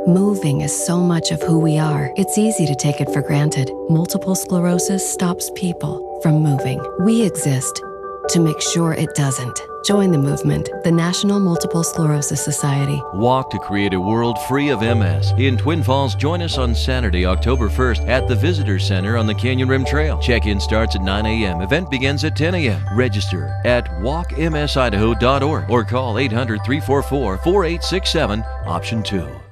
Moving is so much of who we are, it's easy to take it for granted. Multiple sclerosis stops people from moving. We exist to make sure it doesn't. Join the movement, the National Multiple Sclerosis Society. Walk to create a world free of MS. In Twin Falls, join us on Saturday, October 1st at the Visitor Center on the Canyon Rim Trail. Check-in starts at 9 a.m. Event begins at 10 a.m. Register at walkmsidaho.org or call 800-344-4867, option 2.